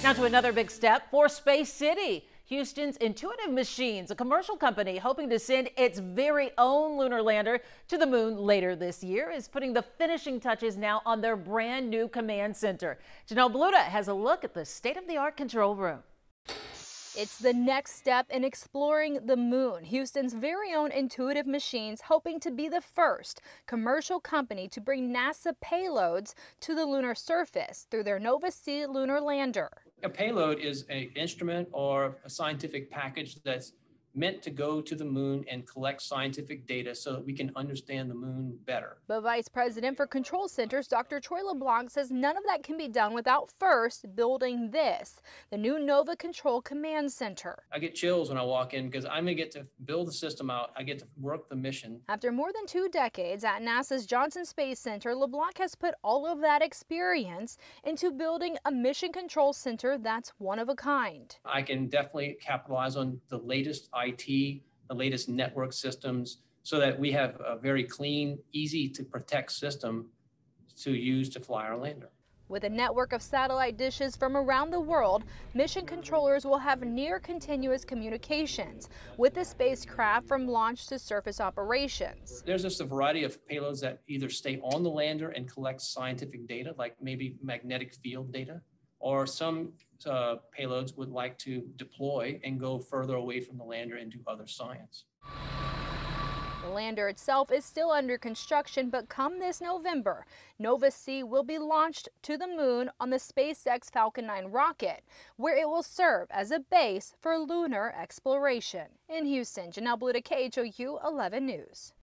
Now to another big step for Space City. Houston's Intuitive Machines, a commercial company hoping to send its very own lunar lander to the moon later this year, is putting the finishing touches now on their brand new command center. Janelle Bluta has a look at the state-of-the-art control room. It's the next step in exploring the moon. Houston's very own Intuitive Machines hoping to be the first commercial company to bring NASA payloads to the lunar surface through their Nova-C Lunar Lander. A payload is an instrument or a scientific package that's meant to go to the moon and collect scientific data so that we can understand the moon better. But Vice President for Control Centers, Dr. Troy LeBlanc, says none of that can be done without first building this, the new Nova Control Command Center. I get chills when I walk in because I'm going to get to build the system out. I get to work the mission. After more than 2 decades at NASA's Johnson Space Center, LeBlanc has put all of that experience into building a mission control center that's one of a kind. I can definitely capitalize on the latest IT, the latest network systems, so that we have a very clean, easy to protect system to use to fly our lander. With a network of satellite dishes from around the world, mission controllers will have near continuous communications with the spacecraft from launch to surface operations. There's just a variety of payloads that either stay on the lander and collect scientific data, like maybe magnetic field data, or some payloads would like to deploy and go further away from the lander and do other science. The lander itself is still under construction, but come this November, Nova-C will be launched to the moon on the SpaceX Falcon 9 rocket, where it will serve as a base for lunar exploration. In Houston, Janelle Bluta, KHOU 11 News.